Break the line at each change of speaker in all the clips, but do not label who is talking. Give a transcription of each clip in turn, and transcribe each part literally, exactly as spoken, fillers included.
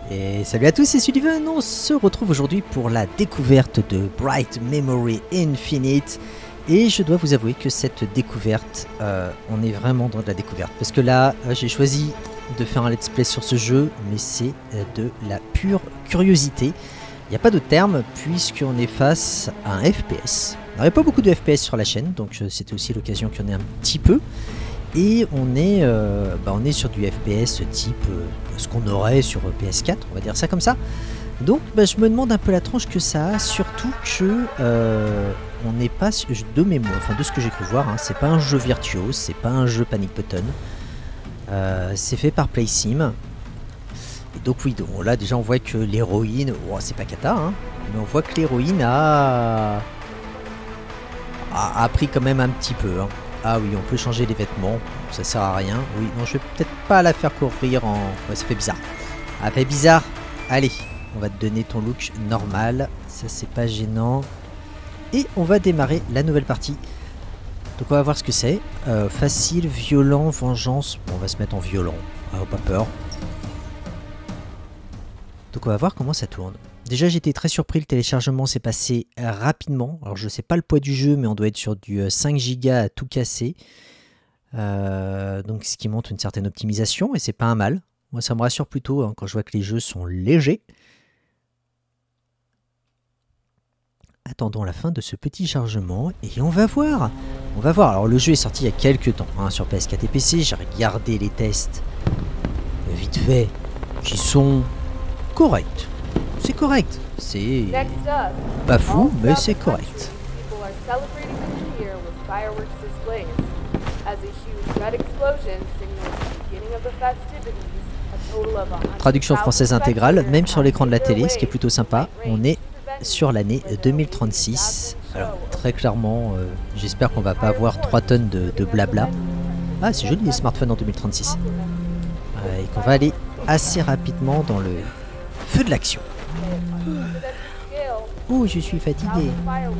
Et salut à tous, c'est Sullivan. On se retrouve aujourd'hui pour la découverte de Bright Memory Infinite. Et je dois vous avouer que cette découverte, euh, on est vraiment dans de la découverte. Parce que là, euh, j'ai choisi de faire un let's play sur ce jeu, mais c'est euh, de la pure curiosité. Il n'y a pas de terme, puisqu'on est face à un F P S. Il n'y avait pas beaucoup de F P S sur la chaîne, donc euh, c'était aussi l'occasion qu'il y en ait un petit peu. Et on est, euh, bah on est sur du F P S type euh, ce qu'on aurait sur P S quatre, on va dire ça comme ça. Donc bah, je me demande un peu la tronche que ça a, surtout que euh, on n'est pas de mémoire, enfin de ce que j'ai cru voir, hein, c'est pas un jeu virtuose, c'est pas un jeu Panic Button. Euh, c'est fait par PlaySim. Et donc oui, donc, là déjà on voit que l'héroïne, oh, c'est pas cata, hein, mais on voit que l'héroïne a... a appris quand même un petit peu. Hein. Ah oui, on peut changer les vêtements, ça sert à rien. Oui, non, je vais peut-être pas la faire courir en... Ouais, ça fait bizarre. Ah, fait bizarre. Allez, on va te donner ton look normal. Ça, c'est pas gênant. Et on va démarrer la nouvelle partie. Donc on va voir ce que c'est. Euh, facile, violent, vengeance. Bon, on va se mettre en violent. Ah, pas peur. Donc on va voir comment ça tourne. Déjà j'étais très surpris, le téléchargement s'est passé rapidement. Alors je sais pas le poids du jeu, mais on doit être sur du cinq gigas à tout casser. Euh, donc ce qui montre une certaine optimisation, et c'est pas un mal. Moi ça me rassure plutôt hein, quand je vois que les jeux sont légers. Attendons la fin de ce petit chargement et on va voir. On va voir. Alors le jeu est sorti il y a quelques temps hein, sur P S quatre et P C. J'ai regardé les tests vite fait qui sont corrects. C'est correct, c'est pas fou, mais c'est correct. Traduction française intégrale, même sur l'écran de la télé, ce qui est plutôt sympa. On est sur l'année deux mille trente-six. Alors très clairement, euh, j'espère qu'on va pas avoir trois tonnes de, de blabla. Ah, c'est joli les smartphones en deux mille trente-six. Euh, et qu'on va aller assez rapidement dans le feu de l'action. Oh, je suis fatigué.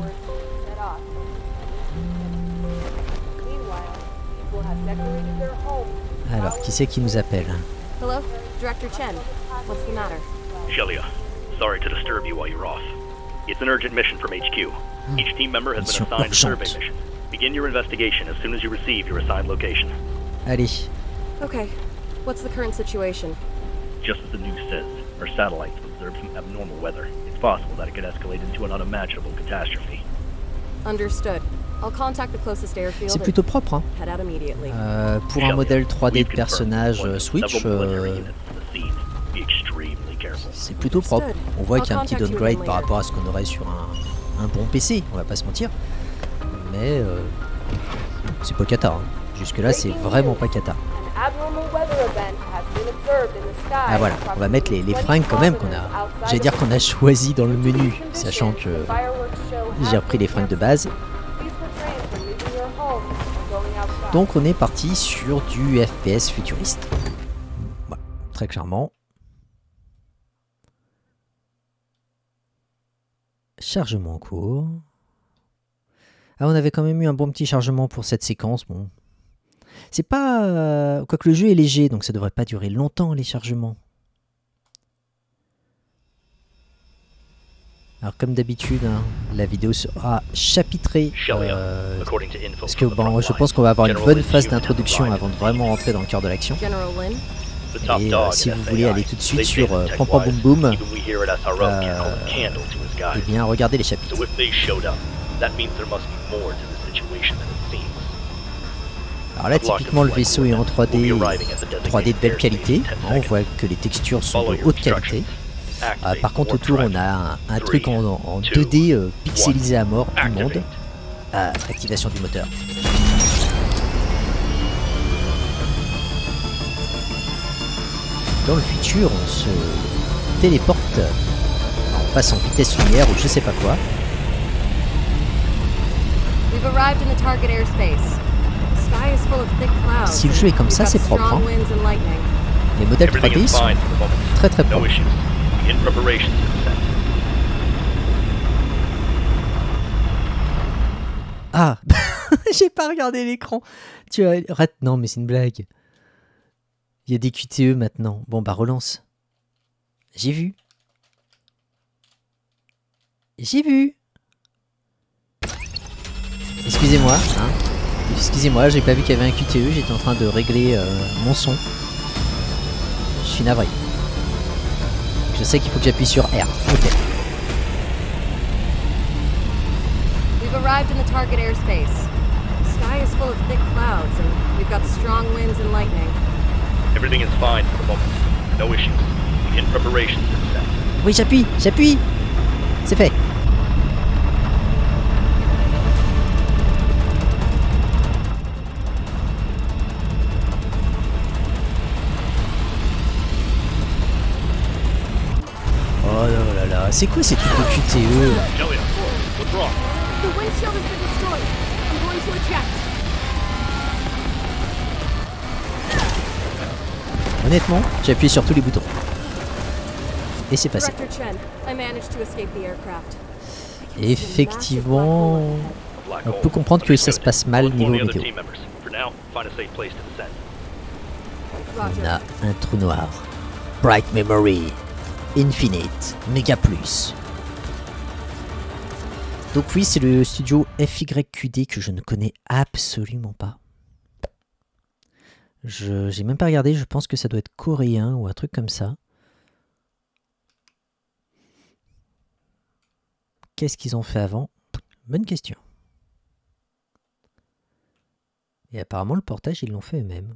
Alors, qui c'est qui nous appelle?
Hello, Director Chen. What's the matter?
Shelia, sorry to disturb you while you're off. It's an urgent mission from H Q. Each team member has been assigned a survey mission. Begin your investigation as soon as you receive your assigned location.
Allez.
Okay. What's the current situation?
Just as the news says, our satellites observed some abnormal weather. It's possible that it could escalate into an unimaginable catastrophe.
Understood. I'll contact the closest airfield.
C'est plutôt propre, hein.
Head out immediately.
Euh, pour un modèle trois D de personnage euh, Switch, euh, c'est plutôt propre. On voit qu'il y a un petit downgrade par rapport à ce qu'on aurait sur un, un bon P C, on va pas se mentir. Mais euh, c'est pas cata. Hein. Jusque là, c'est vraiment pas cata. Ah voilà, on va mettre les, les fringues quand même qu'on a, j'allais dire qu'on a choisi dans le menu, sachant que j'ai repris les fringues de base. Donc on est parti sur du F P S futuriste. Voilà, très clairement. Chargement en cours. Ah, on avait quand même eu un bon petit chargement pour cette séquence, bon. C'est pas... Euh, quoique le jeu est léger, donc ça devrait pas durer longtemps les chargements. Alors comme d'habitude, hein, la vidéo sera chapitrée. Euh, parce que bon, je pense qu'on va avoir une bonne phase d'introduction avant de vraiment rentrer dans le cœur de l'action. Et euh, si vous voulez aller tout de suite sur euh, Pam Pam Boum Boum, euh, eh bien regardez les chapitres. Alors là, typiquement, le vaisseau est en trois D, trois D de belle qualité. On voit que les textures sont de haute qualité. Euh, par contre, autour, on a un, un truc en, en deux D euh, pixelisé à mort, immonde. Euh, activation du moteur. Dans le futur, on se téléporte, on passe en vitesse lumière ou je sais pas quoi. Si le jeu est comme ça, c'est propre. Hein. Les modèles trois D sont très très propres. Ah, j'ai pas regardé l'écran. Tu as... Non, mais c'est une blague. Il y a des Q T E maintenant. Bon, bah relance. J'ai vu. J'ai vu. Excusez-moi. Hein. Excusez-moi, j'ai pas vu qu'il y avait un Q T E. J'étais en train de régler euh, mon son. Je suis navré. Je sais qu'il faut que j'appuie sur R. Ok.
We've arrived in the target airspace. The sky is full of thick clouds, and we've got strong winds and lightning.
Everything is fine for the moment. No issues. Begin preparations for descent.
Oui, j'appuie, j'appuie. C'est fait. Oh là là là, c'est quoi ces trucs de Q T E?
Jellia, what's wrong?
The windshield has been destroyed. I'm going to eject.
Honnêtement, j'ai appuyé sur tous les boutons. Et c'est passé.
Director Chen, I managed to escape the aircraft.
Effectivement, on peut comprendre que ça se passe mal niveau météo. On a un trou noir. Bright Memory. Infinite. Mega Plus. Donc oui, c'est le studio F Y Q D que je ne connais absolument pas. Je j'ai même pas regardé, je pense que ça doit être coréen ou un truc comme ça. Qu'est-ce qu'ils ont fait avant? Bonne question. Et apparemment le portage, ils l'ont fait eux-mêmes.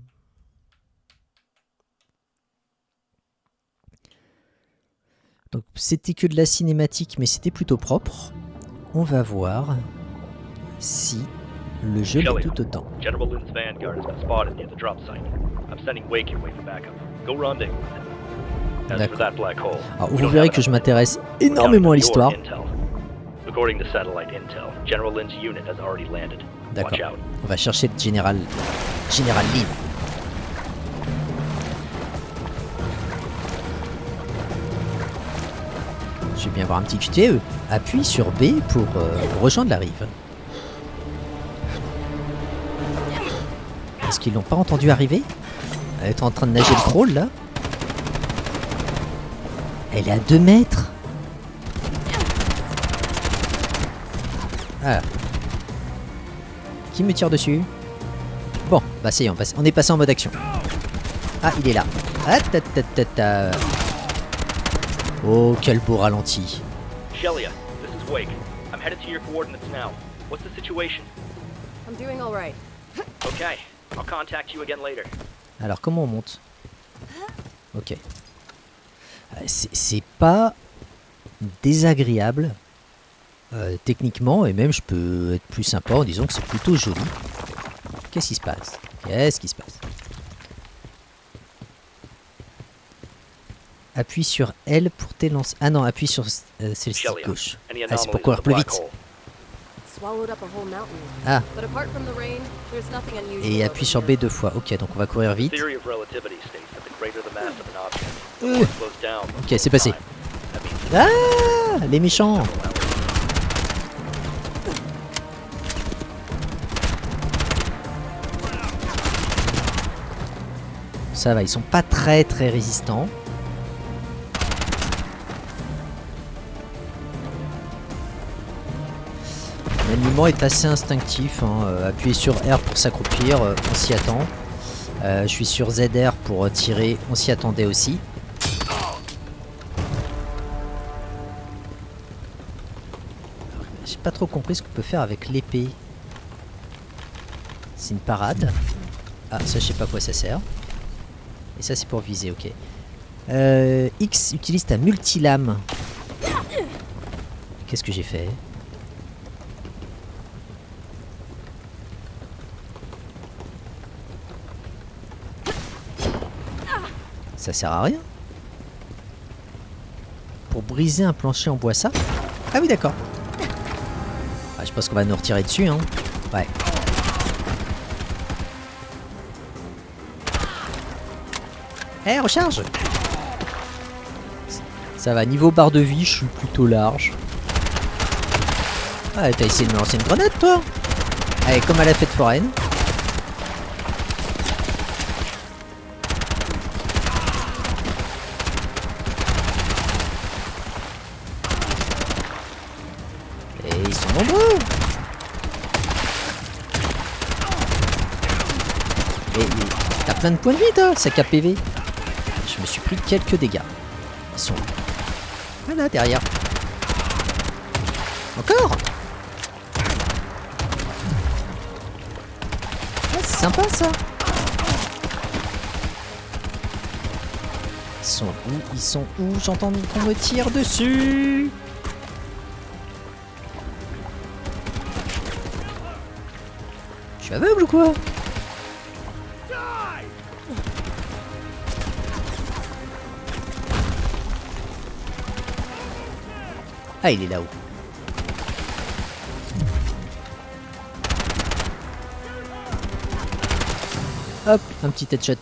Donc c'était que de la cinématique, mais c'était plutôt propre. On va voir si le jeu l'est tout autant.
General Lin's vanguard has been spotted near the drop site. I'm sending Wake your way for backup. Go rendezvous with them. As for that black hole,
alors vous verrez que je m'intéresse énormément à l'histoire.
According to satellite intel, General Lin's unit has already landed. Watch out.
On va chercher le général Général Lin. Je vais bien voir un petit Q T E. Appuie sur B pour euh, rejoindre la rive. Est-ce qu'ils l'ont pas entendu arriver? Elle est en train de nager le crawl là. Elle est à deux mètres. Ah. Qui me tire dessus? Bon, bah c'est, on, on est passé en mode action. Ah, il est là. Ah, ta, ta, ta, ta. Oh, quel beau ralenti.
Shelia, this is Wake. I'm headed to your coordinates now. What's the situation?
I'm doing all right.
Okay, I'll contact you again later.
Alors, comment on monte? Ok. C'est pas désagréable euh, techniquement, et même je peux être plus sympa en disant que c'est plutôt joli. Qu'est-ce qui se passe? Qu'est-ce qui se passe? Appuie sur L pour t'élancer. Ah non, appuie sur euh, c'est le stick gauche. Ah, c'est pour courir plus vite. Ah. Et appuie sur B deux fois. Ok, donc on va courir vite. Euh. Ok, c'est passé. Ah, les méchants. Ça va, ils sont pas très très résistants. L'alignement est assez instinctif, hein. euh, Appuyez sur R pour s'accroupir, euh, on s'y attend. Euh, je suis sur Z R pour tirer, on s'y attendait aussi. J'ai pas trop compris ce qu'on peut faire avec l'épée. C'est une parade. Ah, ça je sais pas à quoi ça sert. Et ça c'est pour viser, ok. Euh, X utilise ta multilame. Qu'est-ce que j'ai fait? Ça sert à rien. Pour briser un plancher en bois, ça? Ah oui, d'accord. Ah, je pense qu'on va nous retirer dessus, hein. Ouais. Eh, hey, recharge! Ça va, niveau barre de vie, je suis plutôt large. Ah, t'as essayé de me lancer une grenade, toi? Allez, comme à la fête foraine. plein de points de vie, toi, sac à P V. Je me suis pris quelques dégâts. Ils sont... Voilà, derrière. Encore. Ah, c'est sympa, ça. Ils sont où? Ils sont où? J'entends qu'on me tire dessus. Je suis aveugle ou quoi? Ah, il est là-haut. Hop, un petit headshot.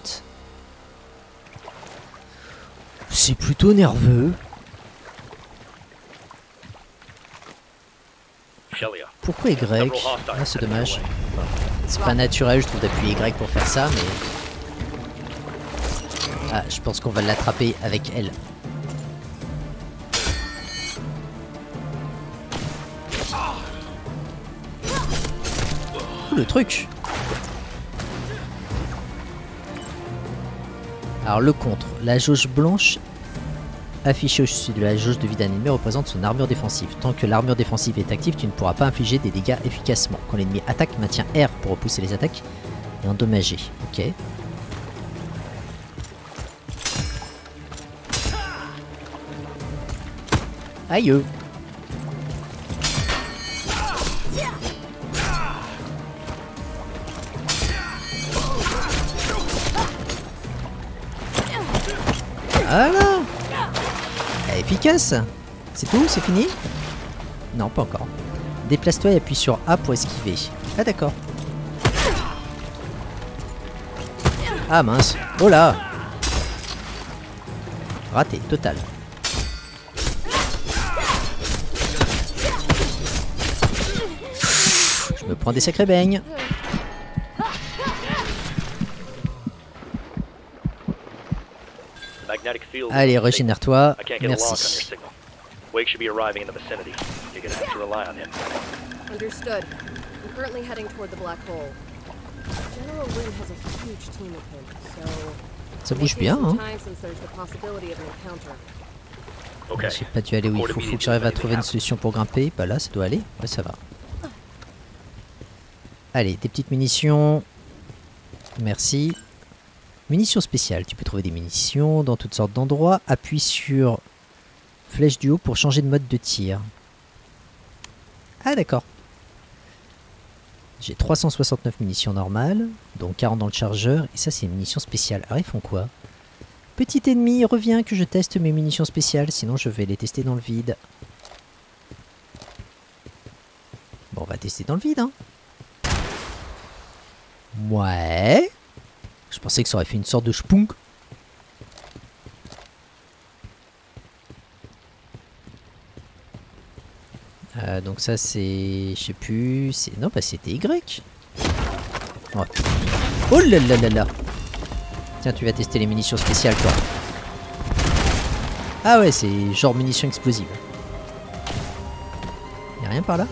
C'est plutôt nerveux. Pourquoi Y? Ah, c'est dommage. C'est pas naturel, je trouve, d'appuyer Y pour faire ça, mais... Ah, je pense qu'on va l'attraper avec elle. Oh, le truc! Alors, le contre. La jauge blanche affichée au-dessus de la jauge de vie d'un ennemi représente son armure défensive. Tant que l'armure défensive est active, tu ne pourras pas infliger des dégâts efficacement. Quand l'ennemi attaque, maintiens R pour repousser les attaques et endommager. Ok. Aïe. Voilà. Efficace. C'est tout? C'est fini? Non, pas encore. Déplace-toi et appuie sur A pour esquiver. Ah d'accord. Ah mince. Oh là. Raté, total. Je me prends des sacrés beignes. Allez, régénère-toi. Merci.
Wake should be arriving in the vicinity. You're gonna have to rely on him.
Understood. I'm currently heading toward the black hole. General Wynn has a huge team with him, so...
Ça bouge bien, hein.
Okay.
J'ai pas dû aller où il faut. Faut que j'arrive à trouver une solution pour grimper. Bah là, ça doit aller. Ouais, ça va. Allez, des petites munitions. Merci. Munitions spéciales. Tu peux trouver des munitions dans toutes sortes d'endroits. Appuie sur flèche du haut pour changer de mode de tir. Ah d'accord. J'ai trois cent soixante-neuf munitions normales, dont quarante dans le chargeur. Et ça, c'est une munition spéciale. Alors, ils font quoi? Petit ennemi, reviens que je teste mes munitions spéciales. Sinon, je vais les tester dans le vide. Bon, on va tester dans le vide, hein. Ouais. Je pensais que ça aurait fait une sorte de spunk. Euh, donc ça c'est... Je sais plus... c'est non, bah c'était Y. Oh. Oh là là là là. Tiens, tu vas tester les munitions spéciales, toi. Ah ouais, c'est genre munitions explosives. Y'a rien par là?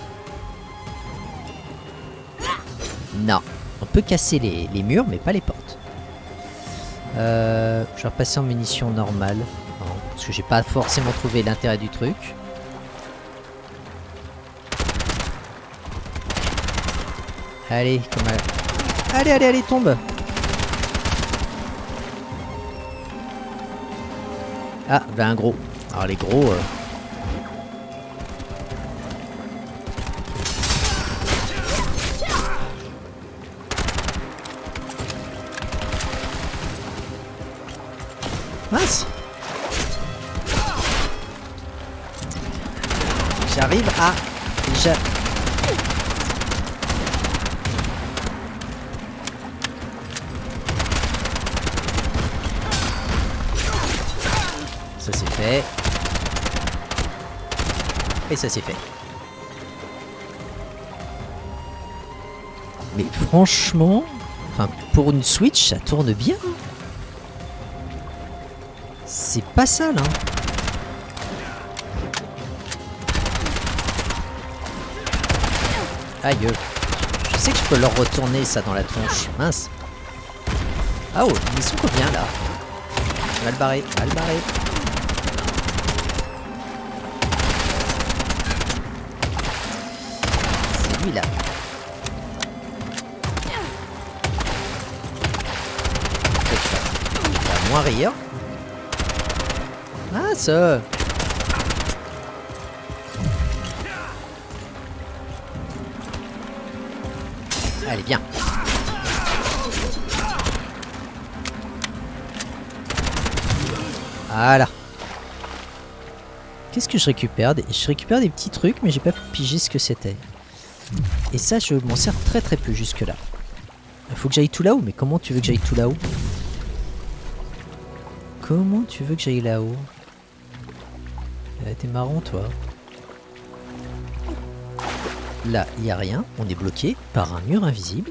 Non. On peut casser les, les murs, mais pas les portes. Euh, je vais repasser en munitions normales. Non, parce que j'ai pas forcément trouvé l'intérêt du truc. Allez, comme à... Allez, allez, allez, tombe. Ah, ben un gros. Alors les gros... Euh... Mince. J'arrive à... J'a... Ça c'est fait. Et ça c'est fait. Mais franchement, enfin pour une Switch, ça tourne bien. C'est pas sale, hein. Aïe. Je sais que je peux leur retourner ça dans la tronche. Mince. Ah oh, ils sont combien là? Mal barré, mal barré. C'est lui là. Il va moins rire. Ah ça. Allez, bien. Voilà. Qu'est-ce que je récupère? Je récupère des petits trucs, mais j'ai pas pigé ce que c'était. Et ça, je m'en sers très très peu jusque là. Il faut que j'aille tout là-haut, mais comment tu veux que j'aille tout là-haut? Comment tu veux que j'aille là-haut? euh, T'es marrant, toi. Là, il n'y a rien. On est bloqué par un mur invisible.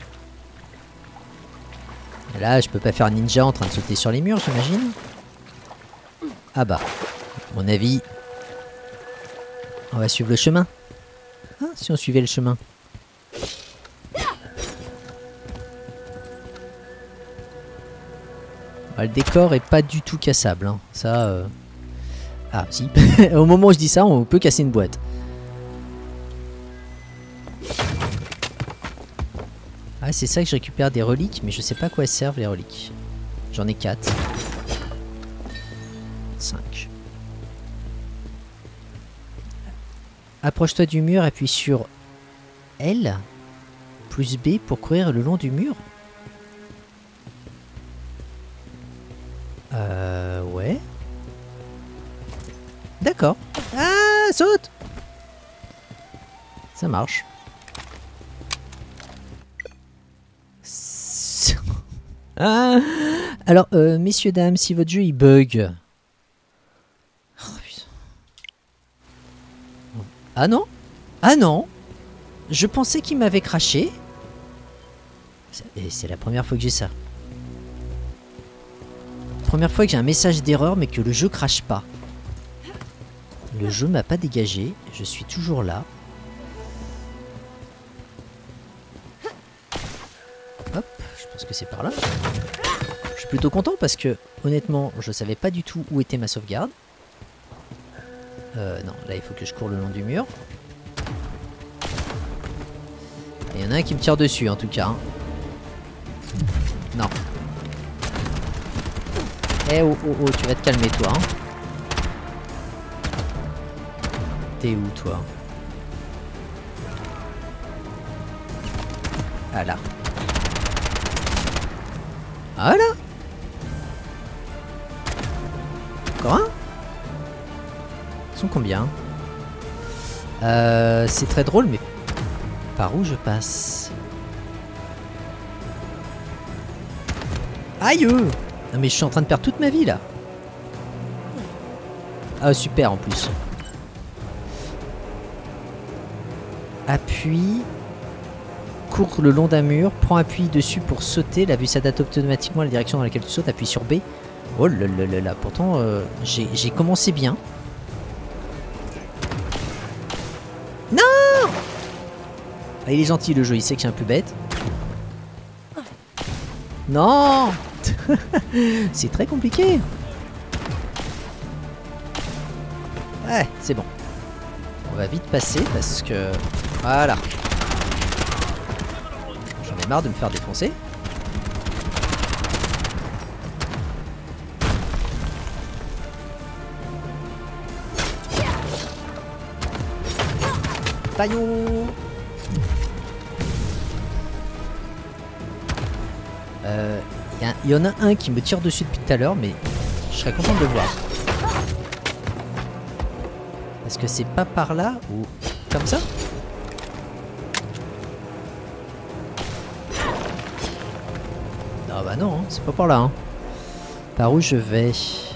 Là, je peux pas faire ninja en train de sauter sur les murs, j'imagine. Ah bah, à mon avis, on va suivre le chemin. Ah, si on suivait le chemin. Bah, le décor est pas du tout cassable, hein. Ça... Euh... Ah, si. Au moment où je dis ça, on peut casser une boîte. Ah, c'est ça que je récupère des reliques, mais je sais pas à quoi elles servent les reliques. J'en ai quatre. cinq. Approche-toi du mur, appuie sur L plus B pour courir le long du mur. Euh... Ouais. D'accord. Ah, saute! Ça marche. Ah, alors, euh, messieurs, dames, si votre jeu il bug... Oh, putain. Ah non? Ah non? Je pensais qu'il m'avait craché. Et c'est la première fois que j'ai ça. Première fois que j'ai un message d'erreur mais que le jeu crache pas. Le jeu m'a pas dégagé. Je suis toujours là. Hop, je pense que c'est par là. Je suis plutôt content parce que, honnêtement, je savais pas du tout où était ma sauvegarde. Euh, non, là il faut que je cours le long du mur. Il y en a un qui me tire dessus en tout cas. Hein. Non. Eh oh oh oh, tu vas te calmer toi. Hein. T'es où toi? Ah là. Ah là. Encore un? Ils sont combien? euh, C'est très drôle mais par où je passe? Aïe! Non mais je suis en train de perdre toute ma vie là. Ah super en plus. Appuie. Cours le long d'un mur. Prends appui dessus pour sauter. La vue s'adapte automatiquement à la direction dans laquelle tu sautes. Appuie sur B. Oh là là là là. Pourtant euh, j'ai commencé bien. Non! Ah, il est gentil le jeu. Il sait que je suis un peu bête. Non! C'est très compliqué. Ouais, c'est bon. On va vite passer parce que... Voilà. J'en ai marre de me faire défoncer. Paillon. Euh... Il y en a un qui me tire dessus depuis tout à l'heure, mais je serais content de le voir. Est-ce que c'est pas par là ou comme ça? Ah bah non, hein, c'est pas par là. Hein. Par où je vais?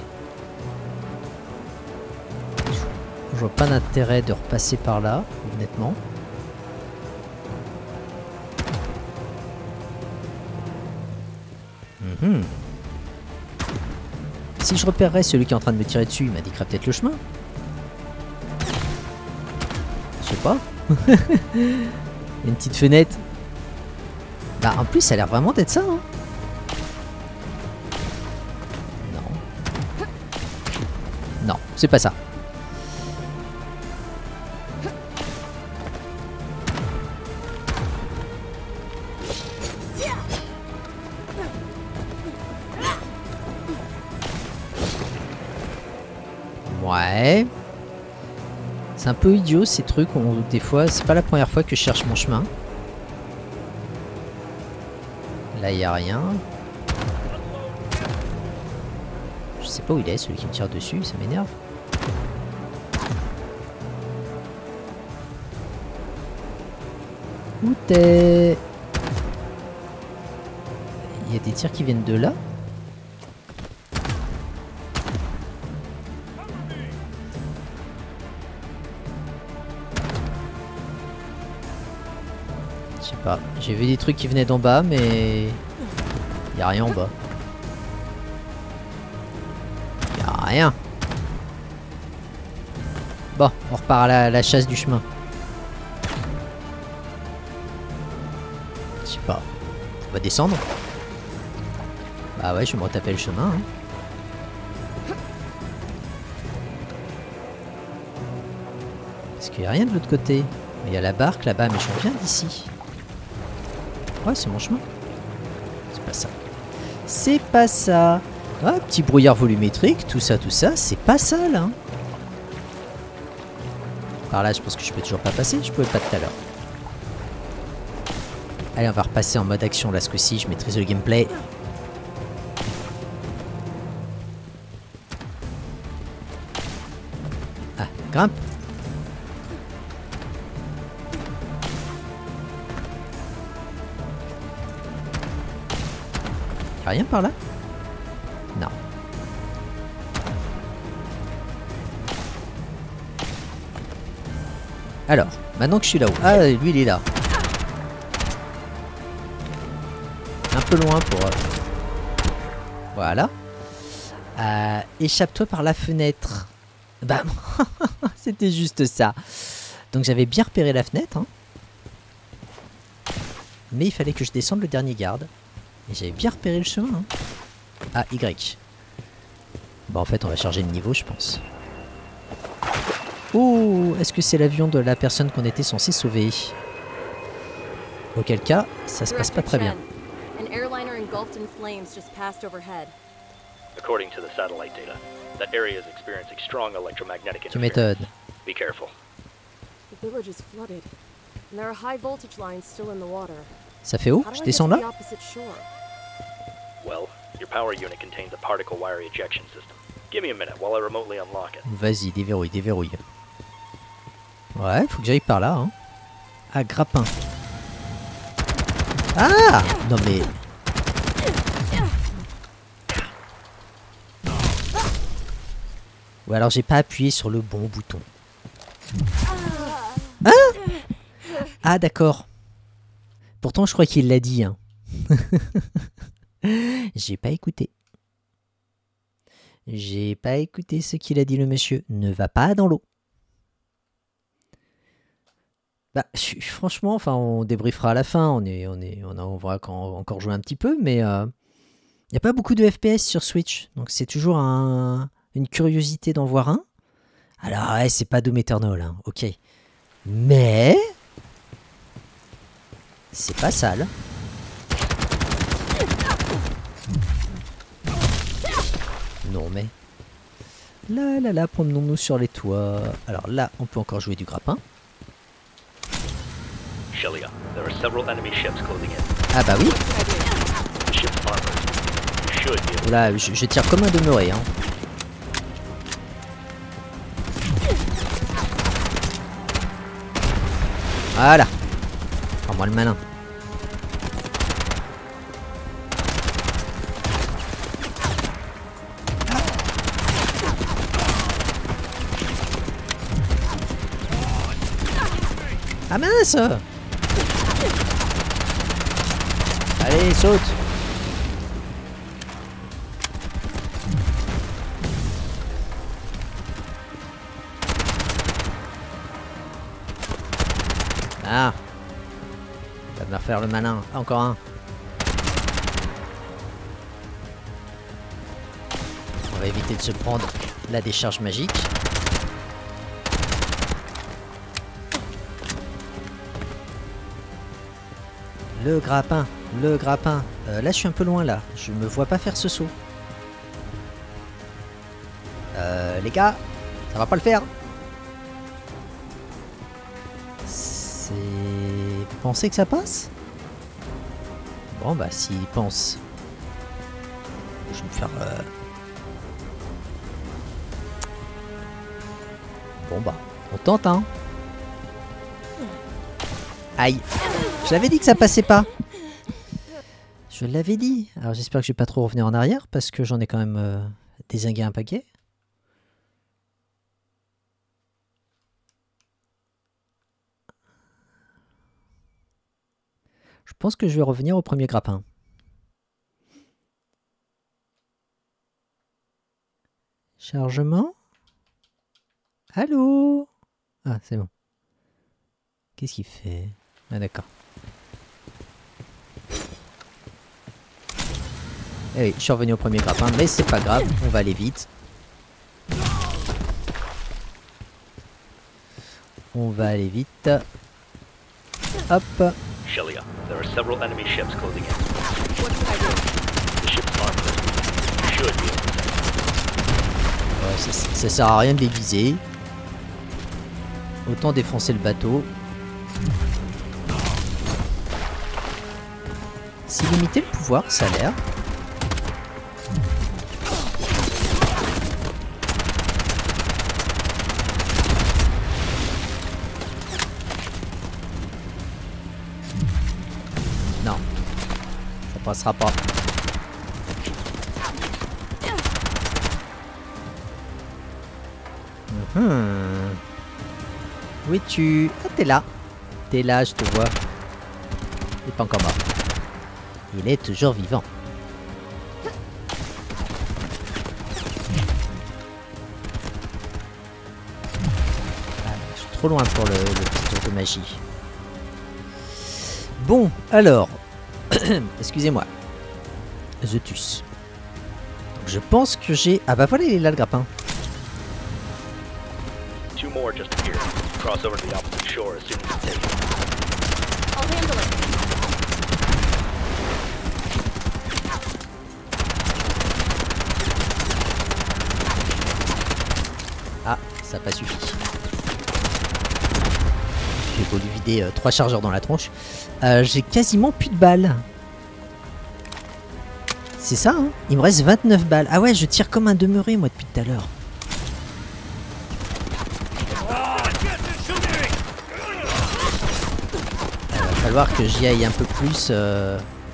Je vois pas d'intérêt de repasser par là, honnêtement. Hmm. Si je repérerais celui qui est en train de me tirer dessus, il m'indiquerait peut-être le chemin. Je sais pas. Il y a une petite fenêtre. Bah en plus ça a l'air vraiment d'être ça. Hein. Non, c'est pas ça. Ouais. C'est un peu idiot ces trucs, on, des fois, c'est pas la première fois que je cherche mon chemin. Là, il n'y a rien. Je sais pas où il est, celui qui me tire dessus, ça m'énerve. Où t'es? Il y a des tirs qui viennent de là. Je sais pas. J'ai vu des trucs qui venaient d'en bas, mais il y a rien en bas. Il y a rien. Bon, on repart à la, la chasse du chemin. Je sais pas. On va descendre. Bah ouais, je vais me retaper le chemin. Hein. Est-ce qu'il n'y a rien de l'autre côté? Il y a la barque là-bas, mais je reviens d'ici. Ouais, c'est mon chemin. C'est pas ça. C'est pas ça. Ah, petit brouillard volumétrique, tout ça, tout ça, c'est pas ça là. Par là, je pense que je peux toujours pas passer, je pouvais pas tout à l'heure. Allez, on va repasser en mode action là, ce coup-ci, je maîtrise le gameplay. Ah, grimpe. Y'a rien par là? Non. Alors, maintenant que je suis là-haut. Ah, lui il est là. Un peu loin pour... Euh... Voilà. Euh, échappe-toi par la fenêtre. Bah, c'était juste ça. Donc j'avais bien repéré la fenêtre. Hein. Mais il fallait que je descende le dernier garde. Et j'avais bien repéré le chemin. Hein. Ah, Y. Bon, en fait, on va charger le niveau, je pense. Oh, est-ce que c'est l'avion de la personne qu'on était censé sauver? Auquel cas, ça se passe pas très bien.
According to the satellite data, that area is experiencing strong electromagnetic
Tu m'étonnes.
Be careful.
The village is flooded, and there are high voltage lines still in the water.
Ça fait où? Je descends là?
Well, your power unit contains a particle wire ejection system. Give me a minute while I remotely unlock it.
Vas-y, déverrouille, déverrouille. Ouais, faut que j'aille par là. Hein. Ah, grappin. Ah! Non mais... Ou alors j'ai pas appuyé sur le bon bouton. Ah! Ah d'accord. Pourtant je crois qu'il l'a dit. Hein. J'ai pas écouté. J'ai pas écouté ce qu'il a dit le monsieur. Ne va pas dans l'eau. Bah, franchement, enfin, on débriefera à la fin. On est, on est, on a, on va encore jouer un petit peu, mais il euh, n'y a pas beaucoup de F P S sur Switch, donc c'est toujours un, une curiosité d'en voir un. Alors, ouais, c'est pas Doom Eternal, hein, ok, mais c'est pas sale. Non mais là, là, là, promenons-nous sur les toits. Alors là, on peut encore jouer du grappin.
Shelia, there are several enemy ships closing in.
Ah bah oui.
The ship's armored. You should be able.
Là, je, je tire comme un demeuré. Hein. Voilà. Prends-moi le malin. Ah mince! Allez, saute! Ah! Il va me refaire le malin. Ah, encore un. On va éviter de se prendre la décharge magique. Le grappin, le grappin. Euh, là, je suis un peu loin, là. Je me vois pas faire ce saut. Euh, les gars, ça va pas le faire. C'est... Vous pensez que ça passe? Bon, bah, s'il pense... Je vais me faire... Euh... Bon, bah, on tente, hein. Aïe. Je l'avais dit que ça passait pas. Je l'avais dit. Alors j'espère que je vais pas trop revenir en arrière parce que j'en ai quand même euh, dézingué un paquet. Je pense que je vais revenir au premier grappin. Chargement. Allô? Ah, c'est bon. Qu'est-ce qu'il fait? Ah d'accord. Eh oui, je suis revenu au premier grappin, mais c'est pas grave, on va aller vite. On va aller vite. Hop.
Shelia, there are several enemy ships closing in. What should I do? The ship's armed. You should be able to take.
Ouais, ça, ça sert à rien de les viser. Autant défoncer le bateau. C'est limiter le pouvoir, ça a l'air. Non, ça passera pas. Mmh. Où es-tu? Ah, t'es là. T'es là, je te vois. Il est pas encore mort. Il est toujours vivant. Ah, je suis trop loin pour le, le petit tour de magie. Bon, alors... Excusez-moi. Zetus. Je pense que j'ai... Ah bah voilà, il est là le grappin.
Two more just appeared. Cross over to the opposite shore as soon as it's taken.
I'll handle it.
Ah, ça n'a pas suffi. J'ai beau lui vider euh, trois chargeurs dans la tronche. Euh, j'ai quasiment plus de balles. C'est ça, hein? Il me reste vingt-neuf balles. Ah ouais, je tire comme un demeuré, moi, depuis tout à l'heure. Il va falloir que j'y aille un peu plus. Euh...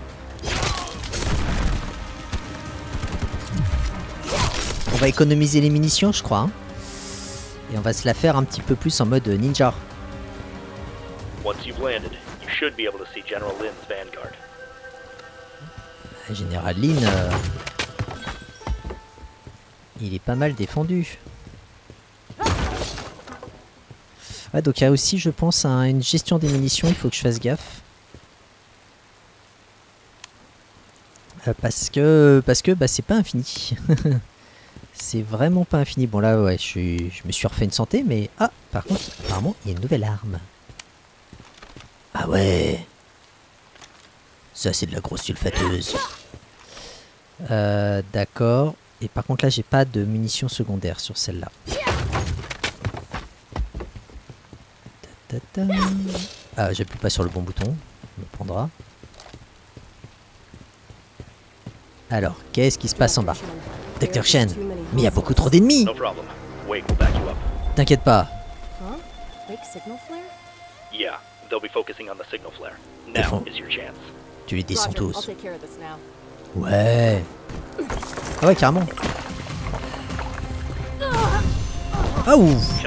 On va économiser les munitions, je crois. Hein. Et on va se la faire un petit peu plus en mode ninja.
Once you've landed, you should be able to see General Lin's vanguard.
Général Lin, euh... il est pas mal défendu. Ouais, donc il y a aussi, je pense, un, une gestion des munitions, il faut que je fasse gaffe. Euh, parce que, parce que bah, c'est pas infini. C'est vraiment pas infini. Bon là, ouais, je, suis, je me suis refait une santé, mais... Ah, par contre, apparemment, il y a une nouvelle arme. Ah ouais. Ça, c'est de la grosse sulfateuse. Euh, d'accord. Et par contre, là, j'ai pas de munitions secondaires sur celle-là. Ah, j'appuie pas sur le bon bouton. On me prendra. Alors, qu'est-ce qui se passe en bas? Docteur Shen, mais il y a beaucoup trop d'ennemis. T'inquiète pas. Tu les descends tous. Ouais. Ah ouais, carrément. Ah ouf.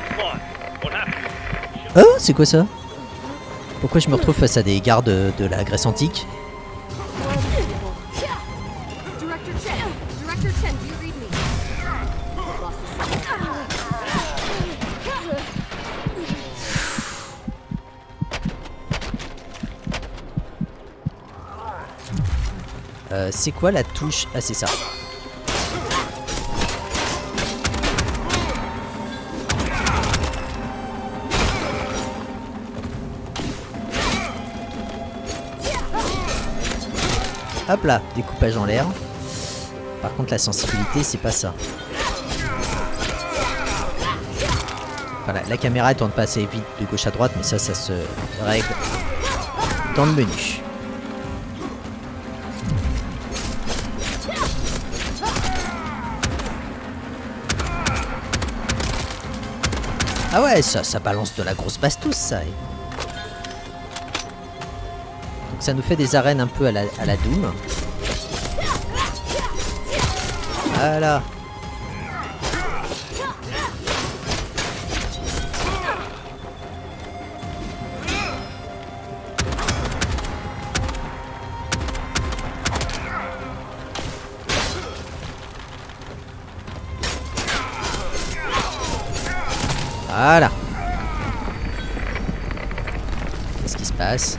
Oh, c'est quoi ça? Pourquoi je me retrouve face à des gardes de, de la Grèce antique? Euh, c'est quoi la touche? Ah, c'est ça. Hop là, découpage en l'air. Par contre la sensibilité c'est pas ça. Voilà, la caméra elle tourne pas assez vite de gauche à droite, mais ça, ça se règle dans le menu. Ah ouais, ça, ça balance de la grosse bastos, ça. Donc ça nous fait des arènes un peu à la, à la Doom. Voilà. Voilà. Qu'est-ce qui se passe?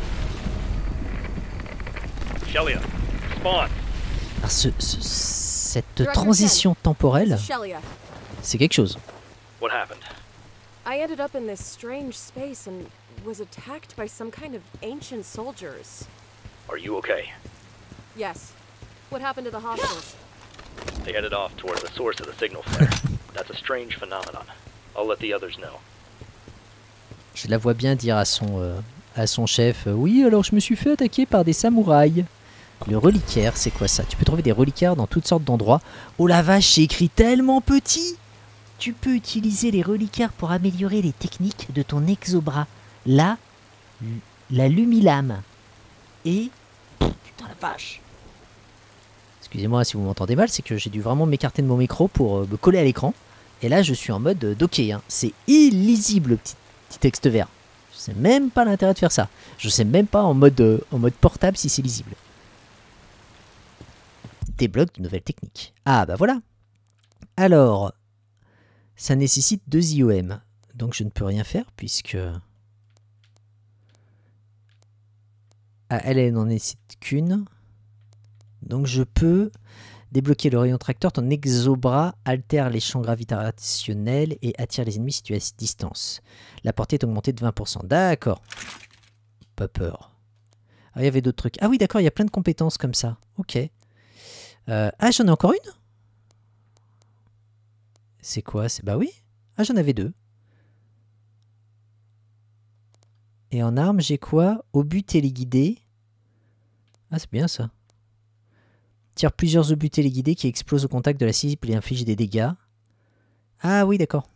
Shelia, spawn.
Alors ce, ce, cette transition temporelle, c'est quelque chose.
What happened?
I ended up in this strange space and was attacked by some kind of ancient soldiers.
Are you okay?
Yes. What happened to the hostiles?
They headed off toward the source of the signal flare. That's a strange phenomenon. I'll let the others know.
Je la vois bien dire à son, euh, à son chef, euh, oui, alors je me suis fait attaquer par des samouraïs. Le reliquaire, c'est quoi ça? Tu peux trouver des reliquaires dans toutes sortes d'endroits. Oh la vache, c'est écrit tellement petit. Tu peux utiliser les reliquaires pour améliorer les techniques de ton exobras. Là, la lumilame. Et... Putain la vache. Excusez-moi si vous m'entendez mal, c'est que j'ai dû vraiment m'écarter de mon micro pour euh, me coller à l'écran. Et là, je suis en mode docké. Hein. C'est illisible, le petit, petit texte vert. Je sais même pas l'intérêt de faire ça. Je sais même pas en mode, euh, en mode portable si c'est lisible. Débloque de nouvelles techniques. Ah, bah voilà. Alors, ça nécessite deux I O M. Donc, je ne peux rien faire puisque... Ah, elle, elle n'en nécessite qu'une. Donc, je peux... Débloquer le rayon tracteur, ton exobras altère les champs gravitationnels et attire les ennemis situés à distance. La portée est augmentée de vingt pour cent. D'accord. Pas peur. Ah, il y avait d'autres trucs. Ah oui, d'accord, il y a plein de compétences comme ça. Ok. Euh, ah, j'en ai encore une? C'est quoi? C'est Bah oui. Ah, j'en avais deux. Et en arme, j'ai quoi? Obus téléguidé. Ah, c'est bien ça. Tire plusieurs obus téléguidés qui explosent au contact de la cible et infligent des dégâts. Ah oui, d'accord.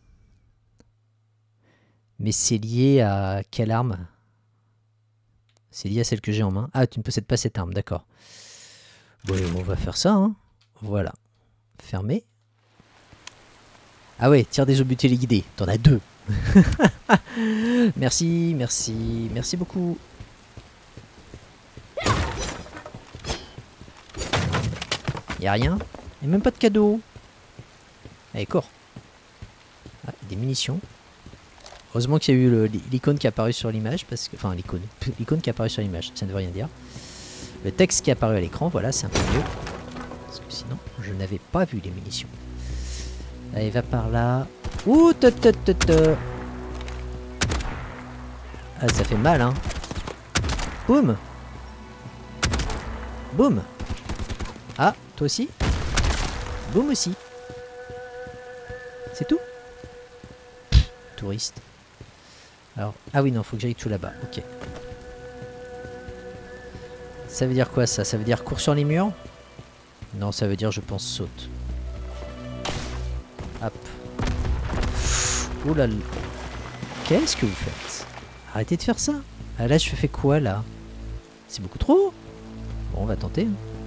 Mais c'est lié à quelle arme? C'est lié à celle que j'ai en main. Ah, tu ne possèdes pas cette arme, d'accord. Bon, on va faire ça, hein. Voilà. Fermé. Ah ouais, tire des obus téléguidés. T'en as deux. Merci, merci, merci beaucoup. Y'a rien. Y'a même pas de cadeau. Allez, cours. Ah, des munitions. Heureusement qu'il y a eu l'icône qui est apparu sur l'image. parce que Enfin, l'icône. L'icône qui est apparu sur l'image. Ça ne veut rien dire. Le texte qui est apparu à l'écran, voilà, c'est un peu mieux. Parce que sinon, je n'avais pas vu les munitions. Allez, va par là. Ouh, te, te, te, te. Ah, ça fait mal, hein. Boum. Boum. Ah, toi aussi? Boum aussi. C'est tout? Touriste. Alors, ah oui, non, faut que j'aille tout là-bas. Ok. Ça veut dire quoi ça? Ça veut dire cours sur les murs? Non, ça veut dire je pense saute. Hop. Ouh là là. Qu'est-ce que vous faites? Arrêtez de faire ça. Ah là, je fais quoi là? C'est beaucoup trop. Bon, on va tenter.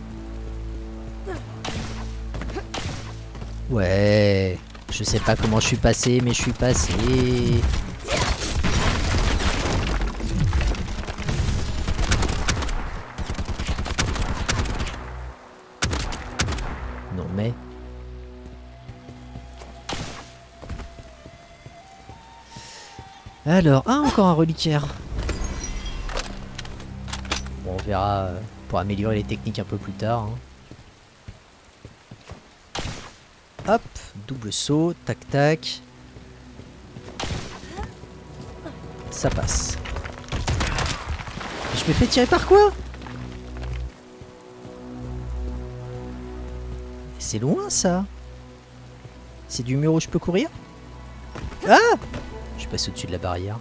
Ouais. Je sais pas comment je suis passé, mais je suis passé. Non mais... Alors, ah, encore un reliquaire. Bon, on verra euh, pour améliorer les techniques un peu plus tard. Hein. Hop, double saut, tac tac. Ça passe. Je me fais tirer par quoi? C'est loin ça. C'est du mur où je peux courir. Ah! Je suis passé au-dessus de la barrière.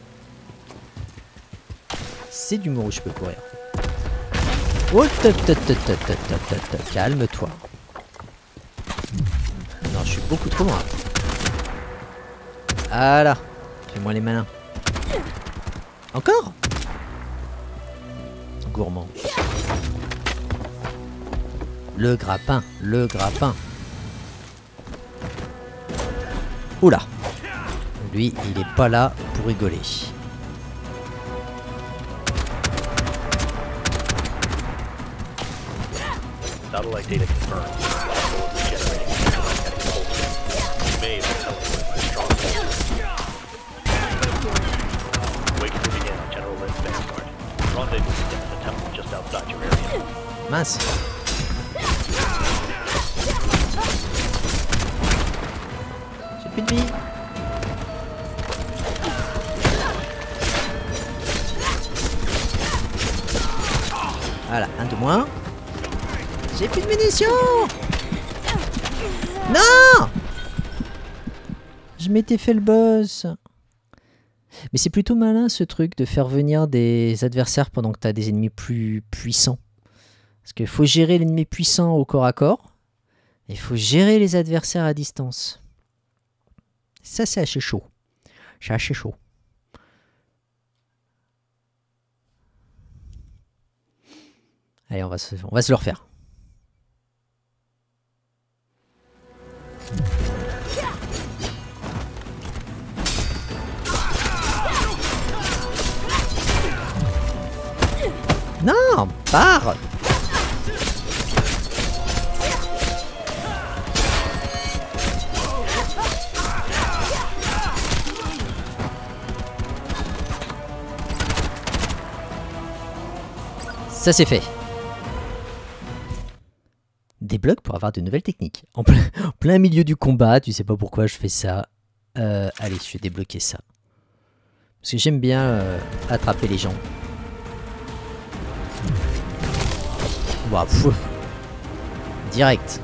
C'est du mur où je peux courir. Oh, calme-toi. Non, je suis beaucoup trop loin. Voilà. Fais-moi les malins. Encore? Gourmand. Le grappin, le grappin. Oula. Lui, il est pas là pour rigoler.
Satellite data confirmed. Generating electromagnetic pulses. You may have teleported by strong pulses. Wake moving in on General Lynn's vanguard. Rendezvous with him at the temple just outside your area.
Mince. J'ai plus de vie. Voilà, un de moins. J'ai plus de munitions. Non! Je m'étais fait le boss. Mais c'est plutôt malin ce truc de faire venir des adversaires pendant que tu as des ennemis plus puissants. Parce qu'il faut gérer l'ennemi puissant au corps à corps. Et il faut gérer les adversaires à distance. Ça, c'est assez chaud. C'est assez chaud. Allez, on va se, on va se le refaire. Non, pars. Ça c'est fait. Débloque pour avoir de nouvelles techniques. En plein, en plein milieu du combat, tu sais pas pourquoi je fais ça. Euh, allez, je vais débloquer ça. Parce que j'aime bien euh, attraper les gens. Wow, pfff. Direct.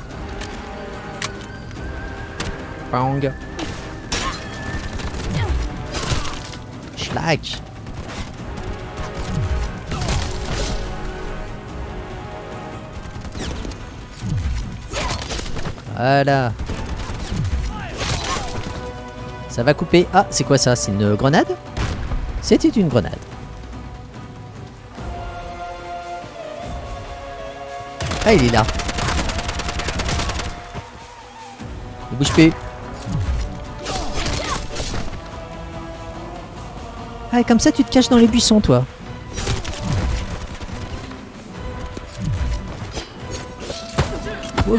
Bang. Schlag. Voilà. Ça va couper. Ah, c'est quoi ça? C'est une grenade? C'était une grenade. Ah, il est là. Ne bouge plus. Ah, et comme ça, tu te caches dans les buissons, toi. Ouf.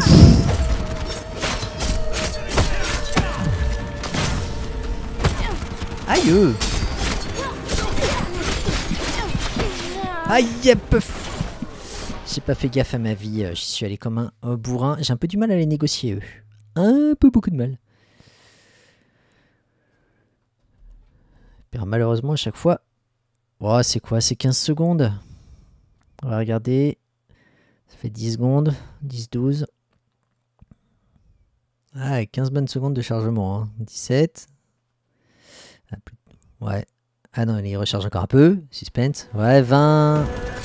Aïe. Aïe, j'ai pas fait gaffe à ma vie, j'y suis allé comme un, un bourrin. J'ai un peu du mal à les négocier, eux. Un peu beaucoup de mal. Alors, malheureusement, à chaque fois... Oh, c'est quoi? C'est quinze secondes. On va regarder. Ça fait dix secondes. dix, douze. Ah, quinze bonnes secondes de chargement. Hein. dix-sept. Ah, plus... Ouais. Ah non, il recharge encore un peu. Suspense. Ouais, vingt.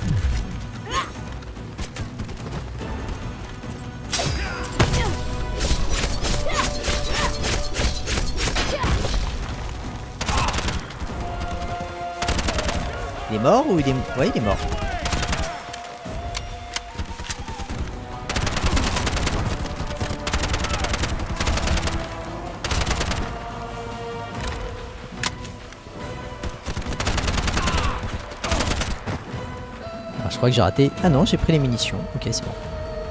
Il est mort ou il est... Ouais, il est mort. Alors, je crois que j'ai raté... Ah non, j'ai pris les munitions. Ok, c'est bon.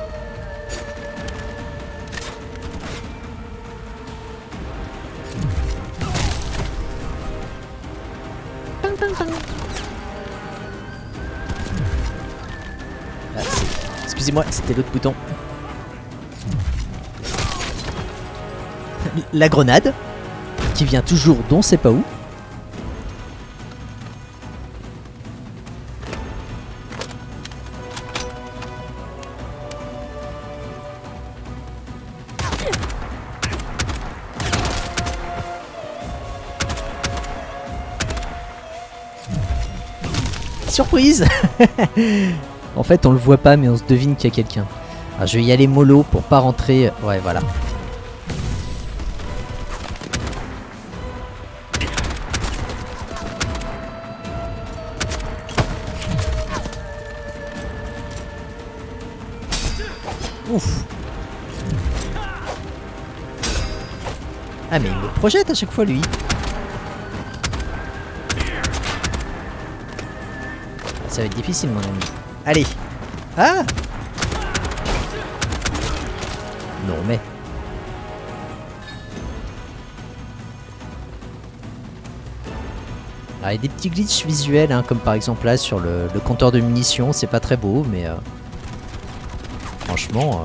Excusez-moi, c'était l'autre bouton. La grenade, qui vient toujours d'on sait pas où. Surprise. En fait, on le voit pas, mais on se devine qu'il y a quelqu'un. Alors, je vais y aller mollo pour pas rentrer. Ouais, voilà. Ouf. Ah, mais il me projette à chaque fois, lui. Ça va être difficile, mon ami. Allez. Ah. Non, mais... Ah, il y a des petits glitches visuels, hein, comme par exemple là sur le, le compteur de munitions. C'est pas très beau, mais... Euh, franchement... Euh...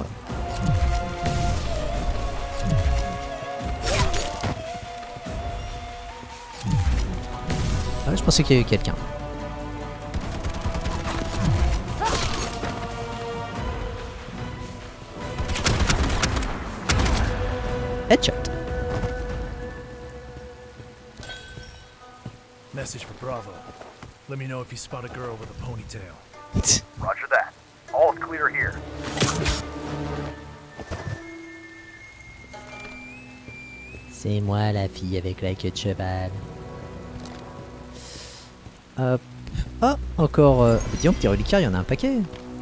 Ah, je pensais qu'il y avait quelqu'un. Headshot.
Message for Bravo. Let me know if you spot a girl with a ponytail.
Roger that. All is clear here.
C'est moi la fille avec la queue de cheval. Hop. Ah, encore... Euh... Dis donc, petit reliquaire, il y en a un paquet.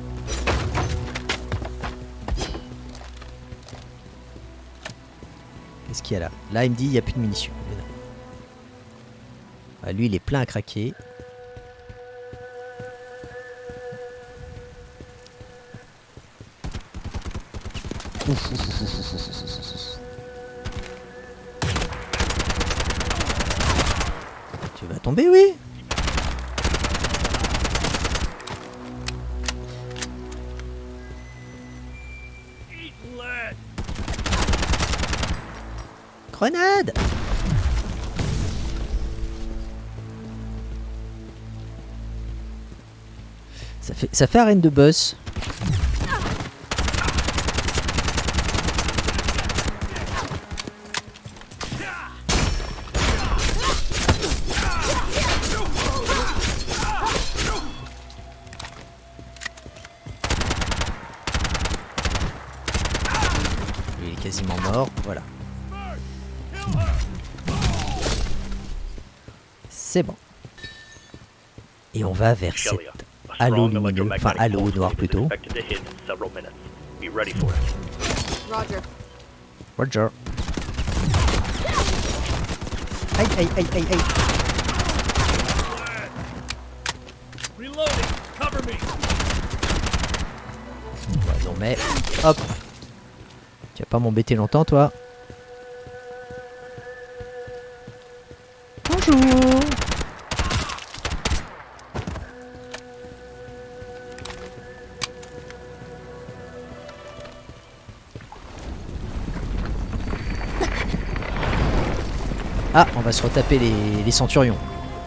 Qu'est-ce qu'il y a là? Là, il me dit il n'y a plus de munitions. Ah, lui, il est plein à craquer. Ouf, ouf, ouf, ouf, ouf, ouf, ouf, ouf. Tu vas tomber, oui. Grenade. Ça fait, ça fait arène de boss. Il est quasiment mort, voilà. C'est bon. Et on va vers cet halo lumineux, enfin halo noir plutôt.
Roger.
Roger. Aïe aïe aïe aïe aïe.
Reloading. Cover me.
Ouais, non mais hop. Tu vas pas m'embêter longtemps toi. Bonjour. Ah, on va se retaper les, les centurions.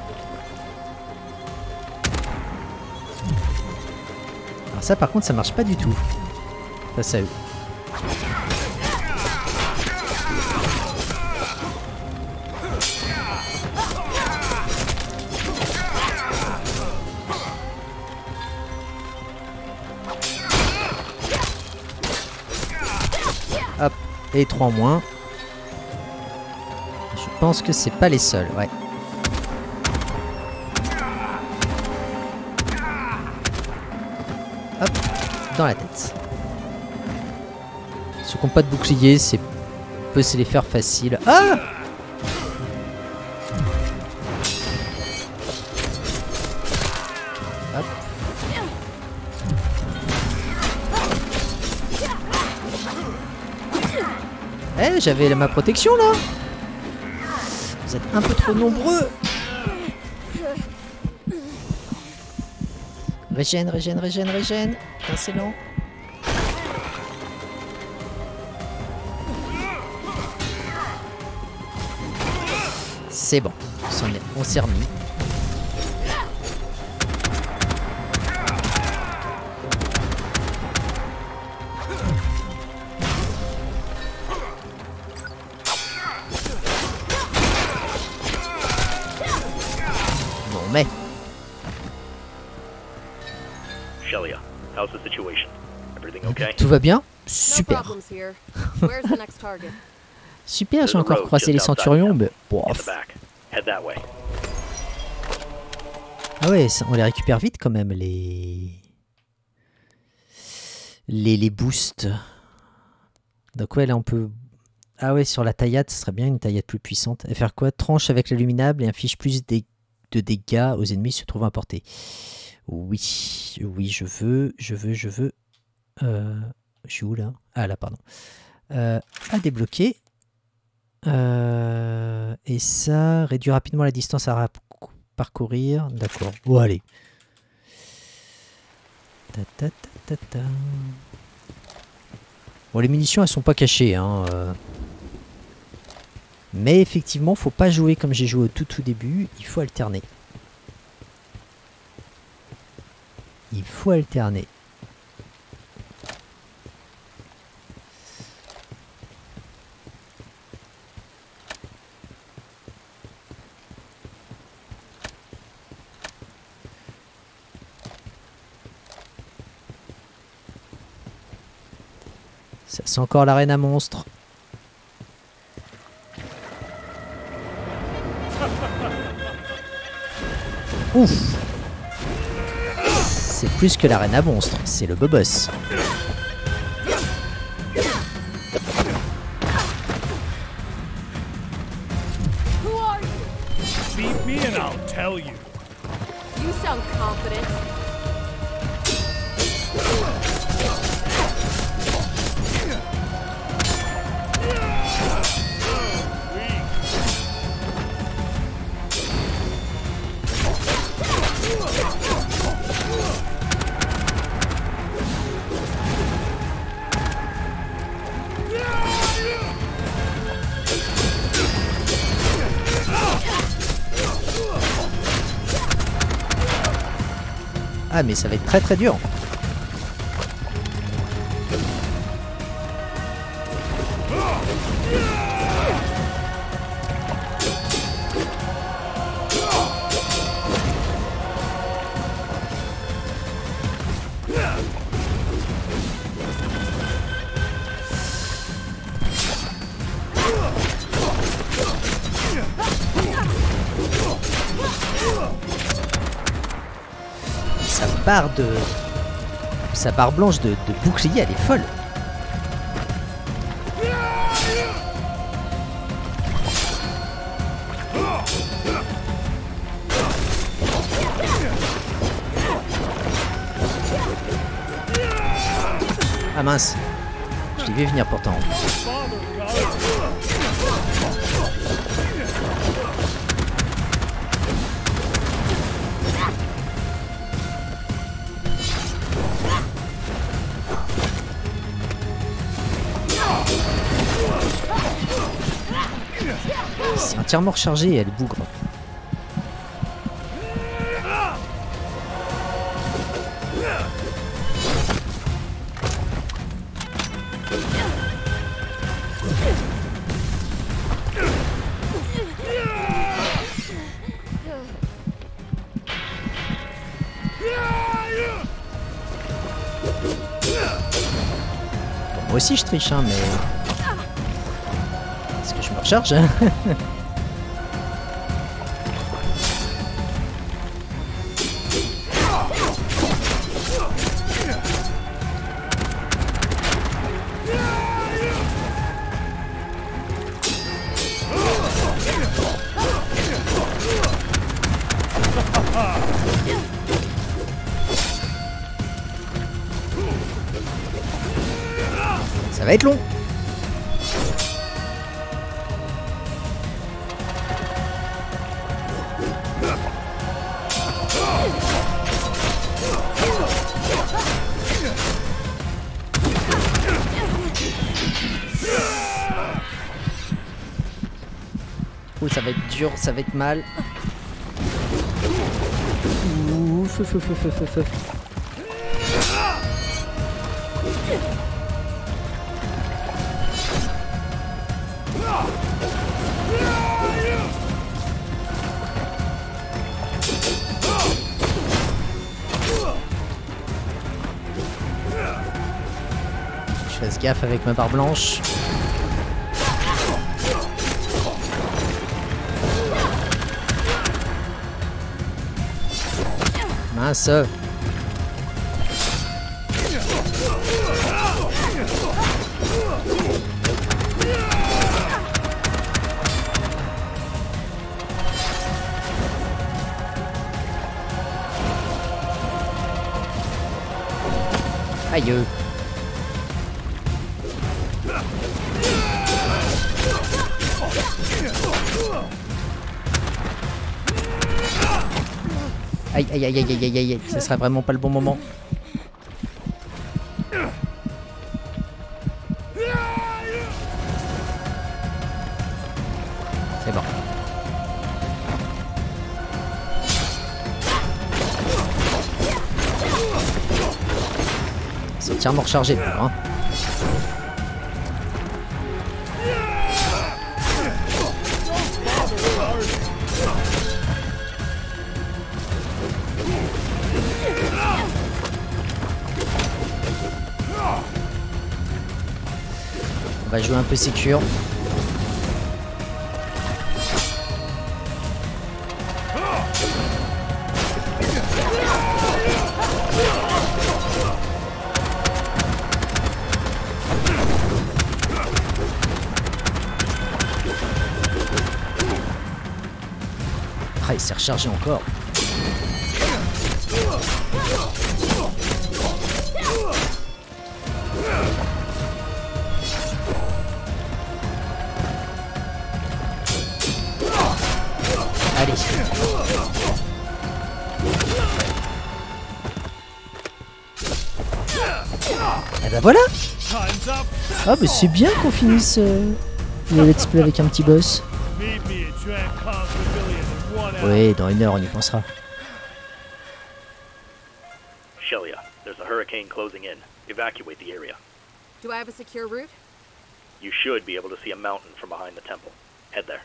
Alors ça par contre ça marche pas du tout. Face à eux. Hop, et trois en moins. Je pense que c'est pas les seuls, ouais. Hop, dans la tête. Ceux qui n'ont pas de bouclier, c'est peut se les faire facile. Ah! Hop. Eh, j'avais ma protection là. Vous êtes un peu trop nombreux. Régène, régène, régène, régène. Putain, c'est lent. C'est bon. On s'est remis. Mais
How's the situation? Everything okay?
Tout va bien?
No
Super.
problems here. Where's the next target?
Super,
There's
j'ai
a
encore
road
croisé les
just outside
centurions,
town.
mais...
In
Bof.
the back. Head that way.
Ah ouais, ça- on les récupère vite quand même, les... Les, les boosts. Donc ouais, là on peut... Ah ouais, sur la taillade, ce serait bien une taillade plus puissante. Et faire quoi? Tranche avec l'illuminable et inflige plus de, de dégâts aux ennemis se trouvant à portée. Oui, oui, je veux, je veux, je veux... Euh... Je suis où là? Ah là, pardon. Euh, à débloquer. Euh, et ça réduit rapidement la distance à rap- parcourir. D'accord. Bon, allez. Ta, ta, ta, ta, ta. Bon, les munitions, elles sont pas cachées. Hein, euh. Mais effectivement, faut pas jouer comme j'ai joué au tout tout début. Il faut alterner. Il faut alterner. Ça sent encore l'arène à monstres. Ouf! C'est plus que l'arène à monstres, c'est le boboss.
Who are you?
Beat me and I'll tell you.
You sound confident.
Ah mais ça va être très très dur. Sa barre de... Sa barre blanche de, de bouclier, elle est folle. Ah mince. Je l'ai vu venir pourtant. C'est entièrement rechargé et elle bougre. Bon, moi aussi je triche, hein, mais... Est-ce que je me recharge? Ça va être long. Oh, ça va être dur, ça va être mal. Ouh, feu, feu, feu, feu, feu, feu. fasse gaffe avec ma barre blanche. Mince. Aïe. Aïe aïe aïe aïe aïe aïe aïe, ce serait vraiment pas le bon moment. C'est bon. C'est entièrement rechargé le pauvre, hein. On va jouer un peu sécure. Ah, il s'est rechargé encore. Allez. Et ben voilà. Ah bah c'est bien qu'on finisse euh, le let's play avec un petit boss. Oui, dans une heure on y pensera.
Shelia, there's a hurricane closing in. Evacuate the area.
Do I have a secure route?
You should be able to see a mountain from behind the temple. Head there.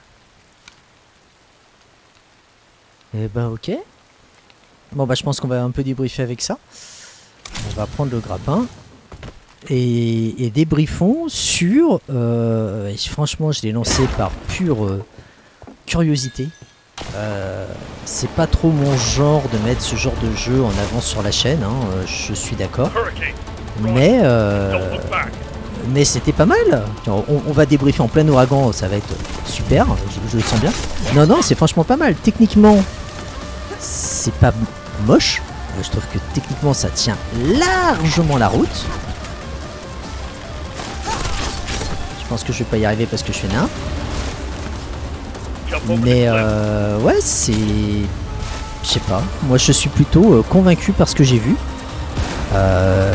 Eh ben ok. Bon bah je pense qu'on va un peu débriefer avec ça. On va prendre le grappin. Et, et débriefons sur... Euh, et franchement je l'ai lancé par pure euh, curiosité. Euh, c'est pas trop mon genre de mettre ce genre de jeu en avant sur la chaîne, hein, euh, je suis d'accord. Mais... Euh, mais c'était pas mal. On, on va débriefer en plein ouragan, ça va être super, je, je le sens bien. Non non c'est franchement pas mal. Techniquement... c'est pas moche, je trouve que techniquement ça tient largement la route. Je pense que je vais pas y arriver parce que je suis nain. Mais euh, ouais c'est... je sais pas, moi je suis plutôt euh, convaincu par ce que j'ai vu. Euh...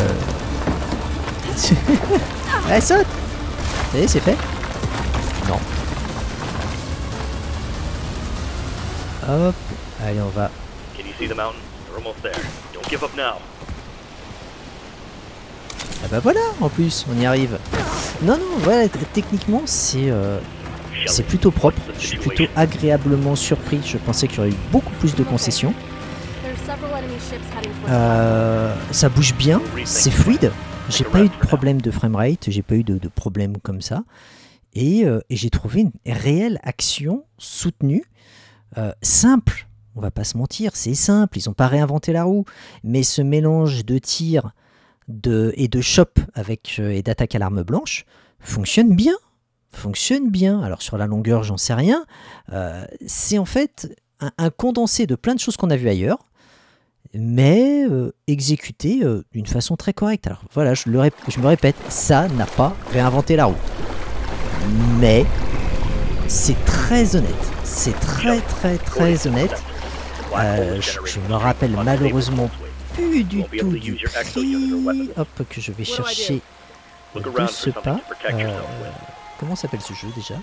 Allez saute. Ça y est c'est fait. Non. Hop. Allez on va...
See the mountain? You're almost there. Don't give up now.
Ah bah voilà, en plus, on y arrive. Non, non, voilà, techniquement, c'est euh, c'est plutôt propre. Je suis plutôt agréablement surpris. Je pensais qu'il y aurait eu beaucoup plus de concessions. Euh, ça bouge bien, c'est fluide. J'ai pas eu de problème de framerate, j'ai pas eu de, de problème comme ça. Et, euh, et j'ai trouvé une réelle action soutenue, euh, simple. On va pas se mentir, c'est simple, ils n'ont pas réinventé la roue, mais ce mélange de tir de, et de chop avec, euh, et d'attaque à l'arme blanche fonctionne bien, fonctionne bien. Alors sur la longueur, j'en sais rien, euh, c'est en fait un, un condensé de plein de choses qu'on a vues ailleurs, mais euh, exécuté euh, d'une façon très correcte. Alors voilà, je, le je me répète, ça n'a pas réinventé la roue, mais c'est très honnête, c'est très très très honnette. Euh, je, je me rappelle malheureusement plus du tout du prix. Hop, que je vais chercher de ce pas. Euh, comment s'appelle ce jeu déjà?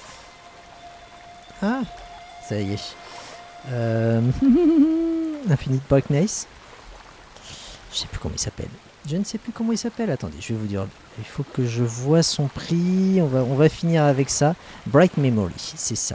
Ah, ça y est. Euh, Infinite Darkness. Je sais plus comment il s'appelle. Je ne sais plus comment il s'appelle. Attendez, je vais vous dire. Il faut que je vois son prix. On va, on va finir avec ça. Bright Memory, c'est ça.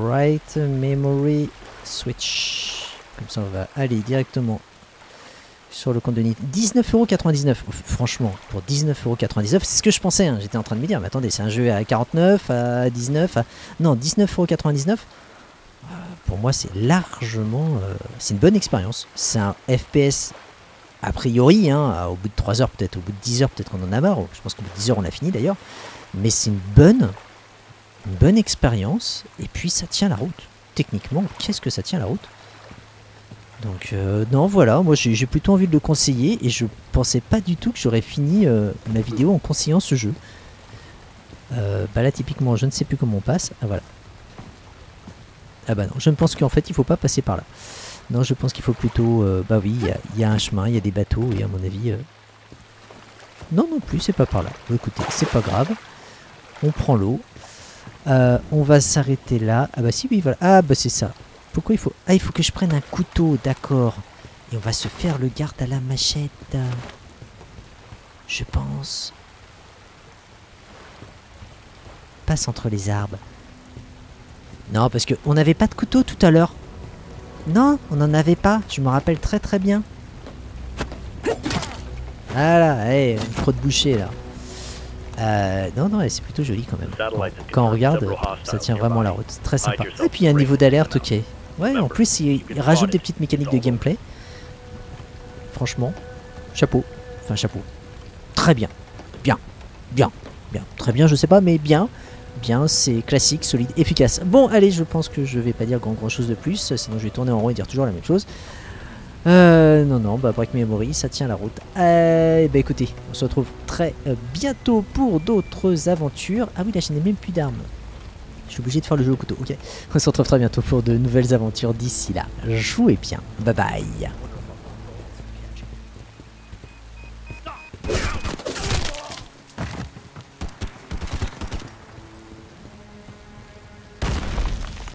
Bright Memory Switch. Comme ça, on va aller directement sur le compte de Nintendo. dix-neuf euros quatre-vingt-dix-neuf. Franchement, pour dix-neuf euros quatre-vingt-dix-neuf, c'est ce que je pensais. Hein. J'étais en train de me dire, mais attendez, c'est un jeu à quarante-neuf, à dix-neuf, à... non, dix-neuf euros quatre-vingt-dix-neuf. Euh, pour moi, c'est largement... Euh, c'est une bonne expérience. C'est un F P S, a priori, hein, au bout de trois heures, peut-être, au bout de dix heures, peut-être qu'on en a marre. Je pense qu'au bout de dix heures, on a fini d'ailleurs. Mais c'est une bonne, une bonne expérience. Et puis, ça tient la route. Techniquement, qu'est-ce que ça tient la route? Donc euh, non, voilà, moi j'ai plutôt envie de le conseiller et je pensais pas du tout que j'aurais fini euh, ma vidéo en conseillant ce jeu. Euh, bah là typiquement je ne sais plus comment on passe. Ah voilà. Ah bah non, je ne pense qu'en fait il faut pas passer par là. Non, je pense qu'il faut plutôt... Euh, bah oui, il y, y a un chemin, il y a des bateaux et à mon avis... Euh... Non non plus, c'est pas par là. Bon, écoutez, c'est pas grave. On prend l'eau. Euh, on va s'arrêter là. Ah bah si, oui, voilà. Ah bah c'est ça. Pourquoi il faut... Ah, il faut que je prenne un couteau, d'accord. Et on va se faire le garde à la machette. Je pense. Passe entre les arbres. Non, parce que on n'avait pas de couteau tout à l'heure. Non, on n'en avait pas. Je me rappelle très très bien. Voilà, allez, trop de bouchées là. Euh, non, non, c'est plutôt joli quand même. Quand on regarde, ça tient vraiment la route. C'est très sympa. Et puis il y a un niveau d'alerte, ok. Ouais, en plus, il, il rajoute des petites mécaniques de gameplay. Franchement, chapeau. Enfin, chapeau. Très bien. Bien. Bien. Bien. Très bien, je sais pas, mais bien. Bien, c'est classique, solide, efficace. Bon, allez, je pense que je vais pas dire grand, grand chose de plus. Sinon, je vais tourner en rond et dire toujours la même chose. Euh, non, non, bah, Break Memory, ça tient la route. Euh, bah, écoutez, on se retrouve très euh, bientôt pour d'autres aventures. Ah oui, là, je n'ai même plus d'armes. Je suis obligé de faire le jeu au couteau, ok. On se retrouve très bientôt pour de nouvelles aventures. D'ici là, jouez bien. Bye bye.